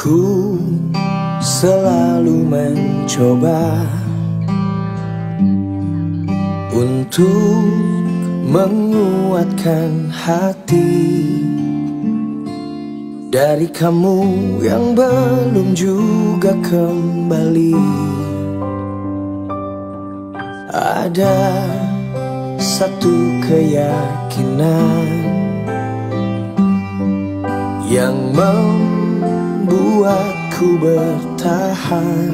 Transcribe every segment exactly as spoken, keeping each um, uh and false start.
Aku selalu mencoba untuk menguatkan hati dari kamu yang belum juga kembali. Ada satu keyakinan yang membuatku bertahan.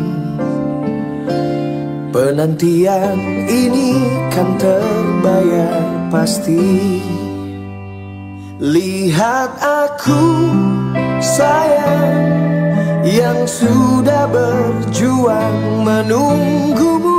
Penantian ini kan terbayar pasti. Lihat aku sayang yang sudah berjuang menunggumu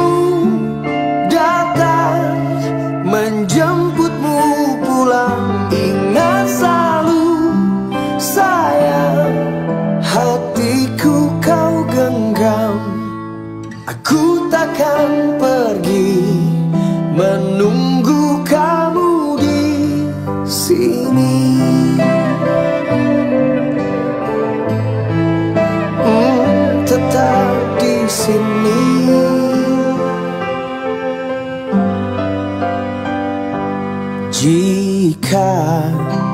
datang menjemputmu pulang. Ingat selalu sayang, hatiku kau genggam. Aku takkan pergi menunggu kamu di sini. Hmm, tetap di sini.